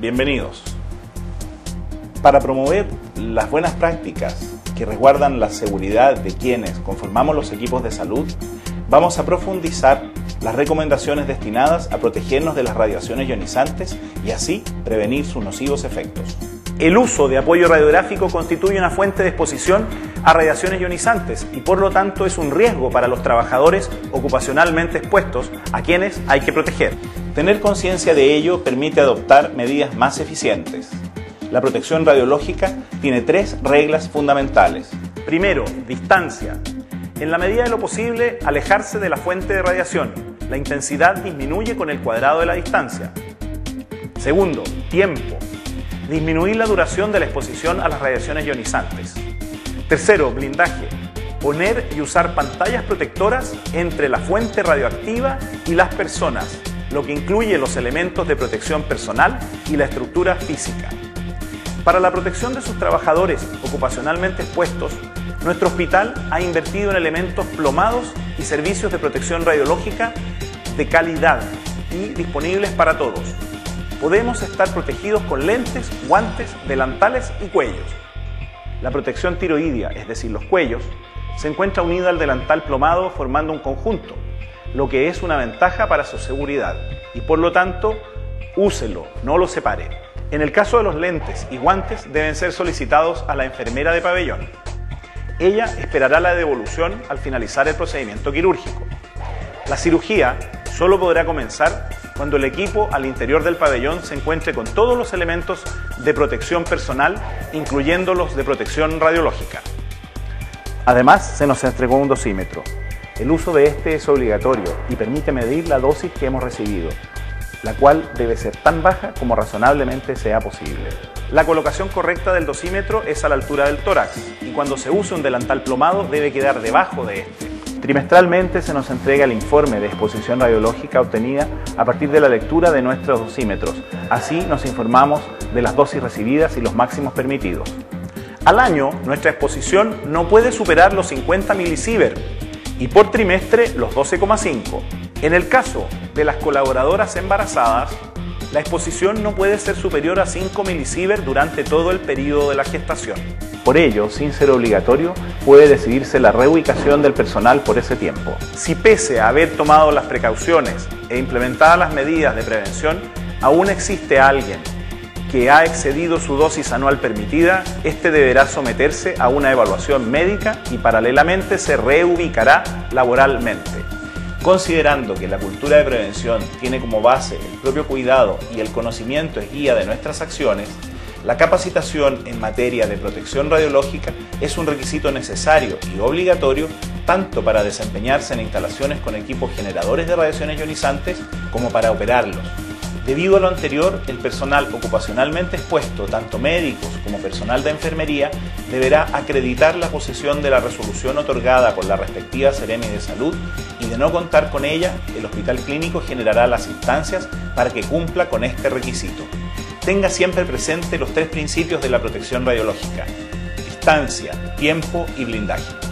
bienvenidos. Para promover las buenas prácticas que resguardan la seguridad de quienes conformamos los equipos de salud, vamos a profundizar las recomendaciones destinadas a protegernos de las radiaciones ionizantes y así prevenir sus nocivos efectos. El uso de apoyo radiográfico constituye una fuente de exposición a radiaciones ionizantes y por lo tanto es un riesgo para los trabajadores ocupacionalmente expuestos a quienes hay que proteger. Tener conciencia de ello permite adoptar medidas más eficientes. La protección radiológica tiene 3 reglas fundamentales. Primero, distancia. En la medida de lo posible, alejarse de la fuente de radiación. La intensidad disminuye con el cuadrado de la distancia. Segundo, tiempo. Disminuir la duración de la exposición a las radiaciones ionizantes. Tercero, blindaje. Poner y usar pantallas protectoras entre la fuente radioactiva y las personas, lo que incluye los elementos de protección personal y la estructura física. Para la protección de sus trabajadores ocupacionalmente expuestos, nuestro hospital ha invertido en elementos plomados y servicios de protección radiológica de calidad y disponibles para todos. Podemos estar protegidos con lentes, guantes, delantales y cuellos. La protección tiroidea, es decir, los cuellos, se encuentra unida al delantal plomado formando un conjunto, lo que es una ventaja para su seguridad y por lo tanto, úselo, no lo separe. En el caso de los lentes y guantes deben ser solicitados a la enfermera de pabellón. Ella esperará la devolución al finalizar el procedimiento quirúrgico. La cirugía solo podrá comenzar cuando el equipo al interior del pabellón se encuentre con todos los elementos de protección personal, incluyendo los de protección radiológica. Además, se nos entregó un dosímetro. El uso de este es obligatorio y permite medir la dosis que hemos recibido, la cual debe ser tan baja como razonablemente sea posible. La colocación correcta del dosímetro es a la altura del tórax y cuando se use un delantal plomado debe quedar debajo de este. Trimestralmente se nos entrega el informe de exposición radiológica obtenida a partir de la lectura de nuestros dosímetros. Así nos informamos de las dosis recibidas y los máximos permitidos. Al año, nuestra exposición no puede superar los 50 milisievert y por trimestre los 12,5. En el caso de las colaboradoras embarazadas, la exposición no puede ser superior a 5 milisievert durante todo el periodo de la gestación. Por ello, sin ser obligatorio, puede decidirse la reubicación del personal por ese tiempo. Si pese a haber tomado las precauciones e implementadas las medidas de prevención, aún existe alguien que ha excedido su dosis anual permitida, este deberá someterse a una evaluación médica y paralelamente se reubicará laboralmente. Considerando que la cultura de prevención tiene como base el propio cuidado y el conocimiento es guía de nuestras acciones, la capacitación en materia de protección radiológica es un requisito necesario y obligatorio tanto para desempeñarse en instalaciones con equipos generadores de radiaciones ionizantes como para operarlos. Debido a lo anterior, el personal ocupacionalmente expuesto, tanto médicos como personal de enfermería, deberá acreditar la posesión de la resolución otorgada por la respectiva Seremi de Salud y de no contar con ella, el hospital clínico generará las instancias para que cumpla con este requisito. Tenga siempre presente los 3 principios de la protección radiológica: distancia, tiempo y blindaje.